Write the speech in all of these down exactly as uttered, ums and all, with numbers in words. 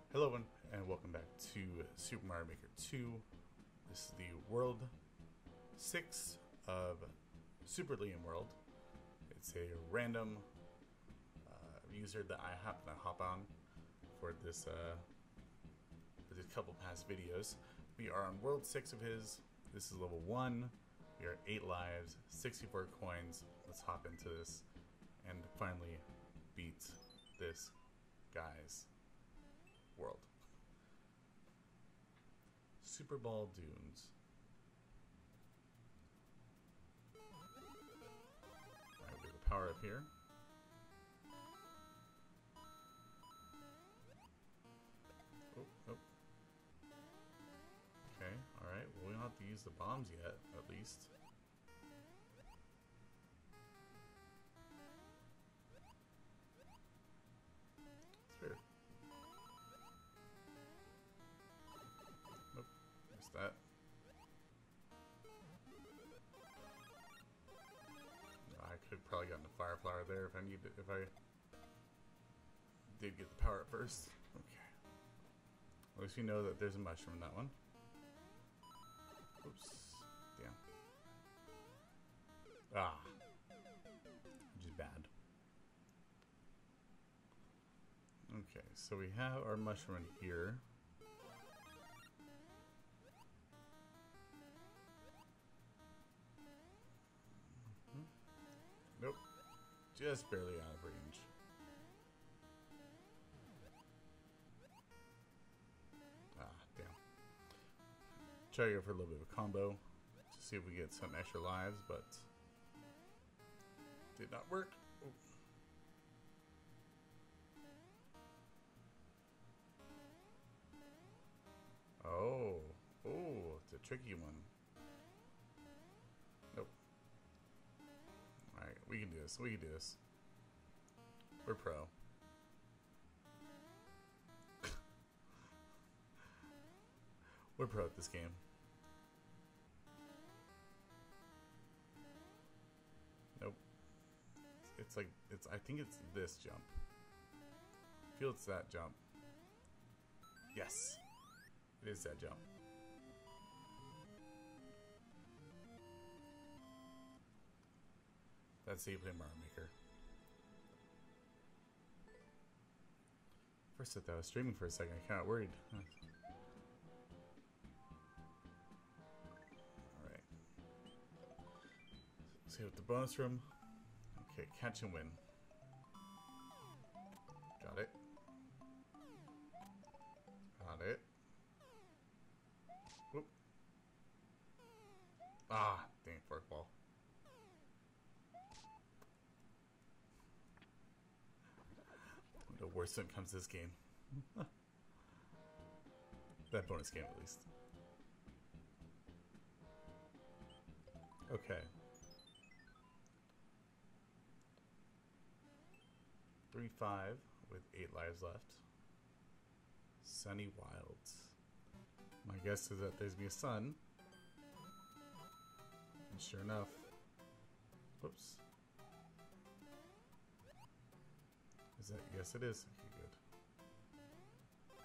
Hello everyone, and welcome back to Super Mario Maker two. This is the World six of Super Liam World. It's a random uh, user that I happen to hop on for this uh, for this couple past videos. We are on World six of his. This is level one. We are eight lives, sixty-four coins. Let's hop into this and finally beat this guy's world. Super Ball Dunes. Alright, we have a power up here. Oh, oh. Okay, alright. Well, we don't have to use the bombs yet, at least. It's weird. Nope, missed that. I could have probably gotten a fire flower there if I needed, if I did get the power up first. Okay. At least you know that there's a mushroom in that one. Oops. Damn. Ah. Which is bad. Okay, so we have our mushroom in here. Mm-hmm. Nope. Just barely out of range. Ah, damn. Try to go for a little bit of a combo to see if we get some extra lives, but did not work. Ooh. Oh, oh, it's a tricky one. Nope. Alright, we can do this. We can do this. We're pro. We're pro at this game. Nope. It's like, it's, I think it's this jump. I feel it's that jump. Yes. It is that jump. That's how you play Mario Maker. First I thought I was streaming for a second. I kind of worried. Huh. Alright. Let's see what the bonus room. Okay, catch and win. Got it. Got it. Whoop. Ah, dang fork ball. The worst when it comes to this game. That bonus game, at least. Okay. three five with eight lives left. Sunny Wilds. My guess is that there's me a sun. And sure enough. Whoops. Is that? Yes, it is. Okay, good.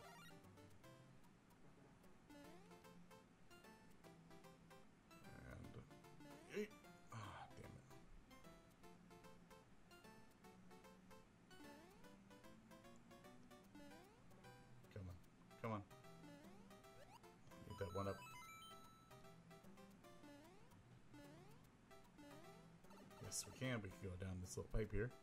And. Hey. Ah, damn it. Come on. Come on. Get that one up. Yes, we can. We can go down this little pipe here.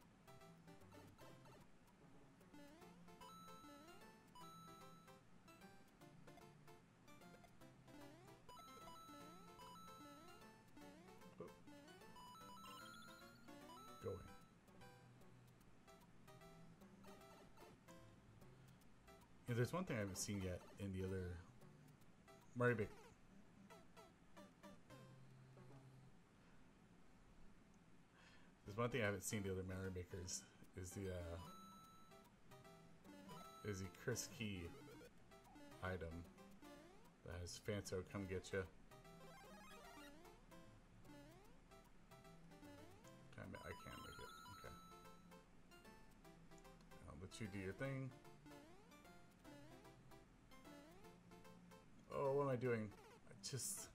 Oh. Going. Yeah, there's one thing I haven't seen yet in the other Mario Maker. There's one thing I haven't seen the other Mario Makers is the uh, is the Chris Key item that has Phanto come get you. I can't make it. Okay. I'll let you do your thing. Oh, what am I doing? I just...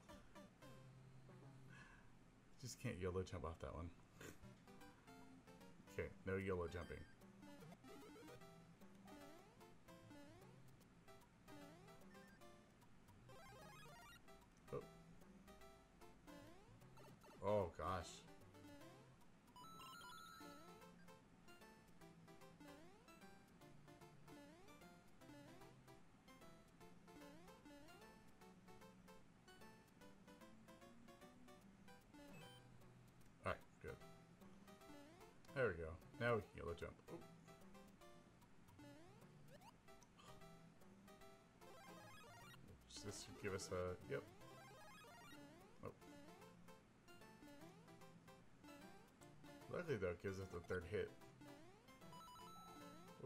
Just can't YOLO jump off that one. Okay, no YOLO jumping. Oh. Oh gosh. Alright, good. There we go. Now we can YOLO jump. Oh. This should give us a... Yep. Oh. Luckily though, it gives us the third hit. Oh.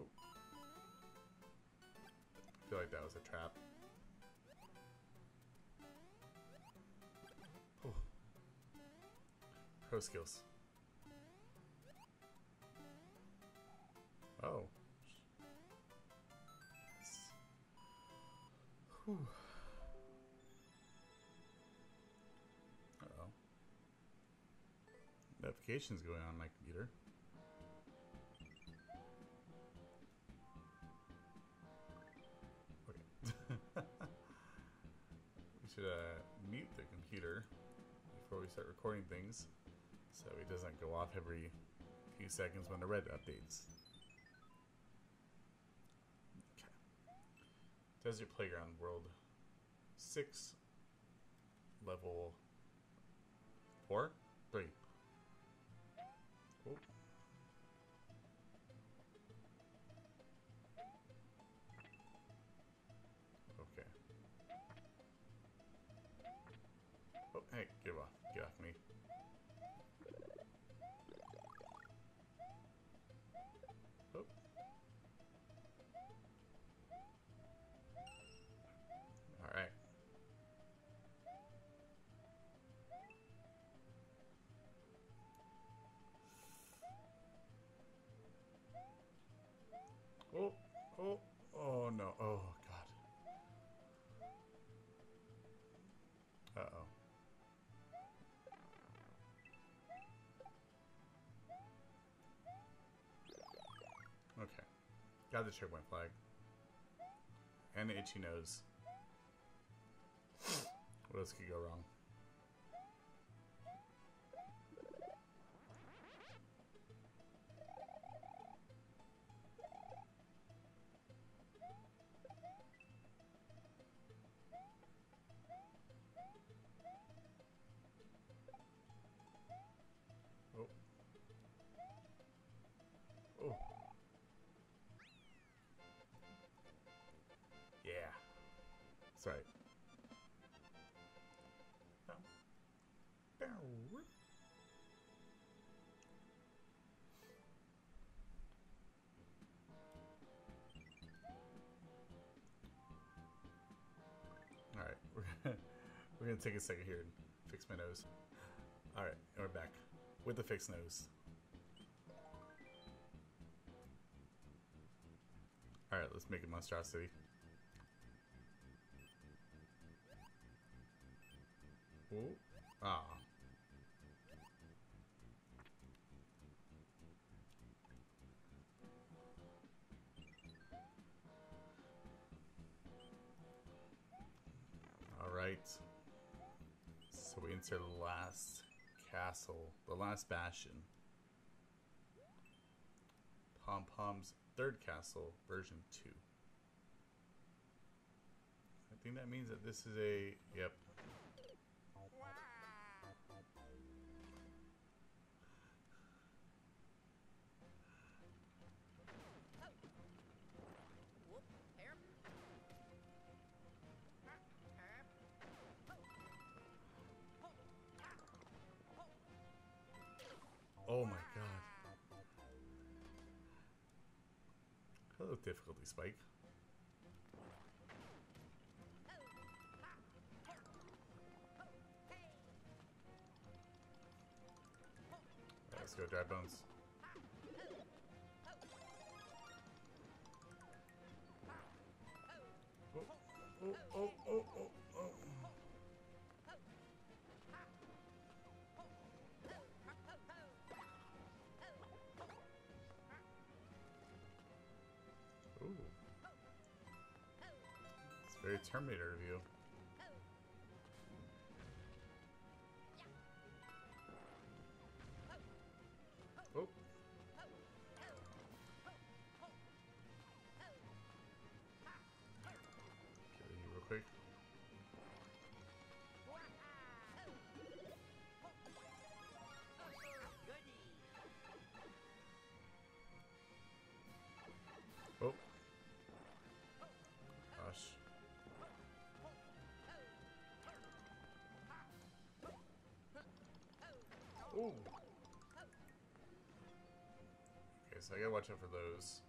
I feel like that was a trap. Oh. Pro skills. Oh. Whew. Uh-oh. Notifications going on my computer. Okay. We should uh, mute the computer before we start recording things so it doesn't go off every few seconds when the red updates. Desert Playground World six, level four, three. Oh. Okay. Oh, hey, get off, get off me. Oh. All right. Oh, oh, oh no, oh god. Uh-oh. Okay. Got the checkpoint flag. And the itchy nose. What else could go wrong? Oh. Oh. Yeah. That's right. Alright, we're gonna, we're gonna take a second here and fix my nose. Alright, and we're back with the fixed nose. Alright, let's make a monstrosity. Oh, ah. Alright. So we enter the last castle, the last bastion. Pom Pom's third castle, version two. I think that means that this is a, yep. Oh my god. Hello, difficulty spike. Right, let's go, dry bones. Oh, oh, oh, oh, oh, oh. Ooh. It's very Terminator of you. Oh. Kill you real quick. Oh. Gosh. Ooh. Okay, so I gotta watch out for those.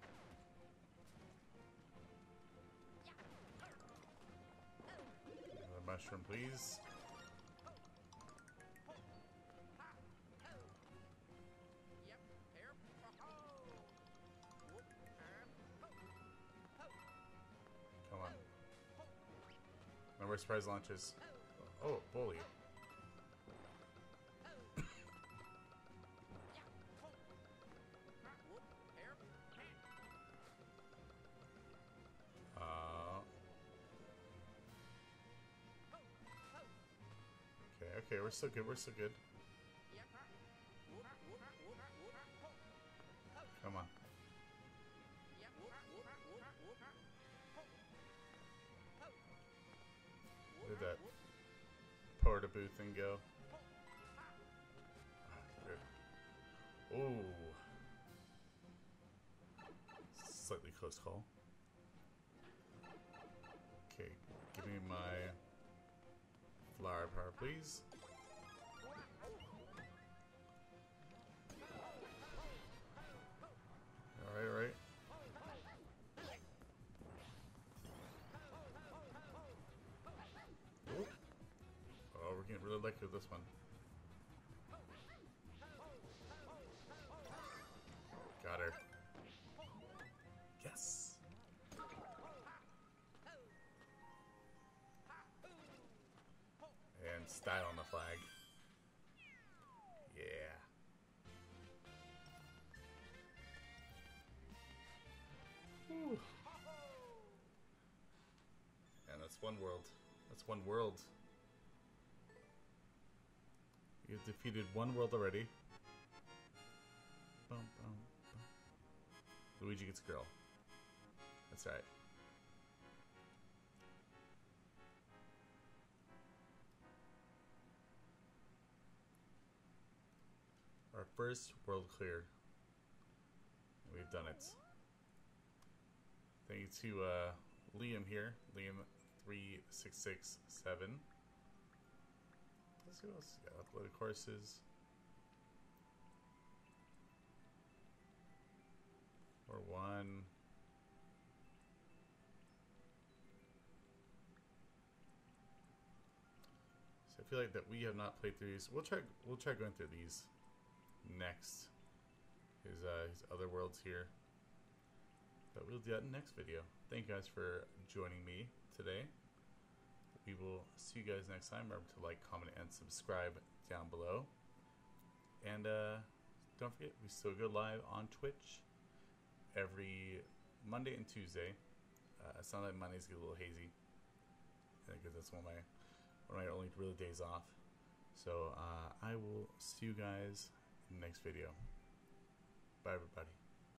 Another mushroom, please. Come on. No more surprise launches. Oh, bully. uh, okay, okay, we're still good, we're still good. Come on. Look at that porta booth thing go. Ooh. Slightly close call. Okay, give me my flower power, please. Alright, alright. Oh, we're getting really lucky with this one. Got her. Yes! And style on the flag. Yeah. Whew. And that's one world. That's one world. You've defeated one world already. Bum, bum, bum. Luigi gets a girl. That's right. Our first world clear. We've done it. Thank you to uh, Liam here. Liam three six six seven. Let's see what else we got. Uploaded courses. Or one. So I feel like that we have not played through these. We'll try. We'll try going through these next. His uh, his other worlds here. But we'll do that in the next video. Thank you guys for joining me today. We will see you guys next time. Remember to like, comment, and subscribe down below. And uh, don't forget, we still go live on Twitch every Monday and Tuesday. Uh, some of Mondays get a little hazy because that's one of my one of my only real days off. So uh, I will see you guys in the next video. Bye, everybody.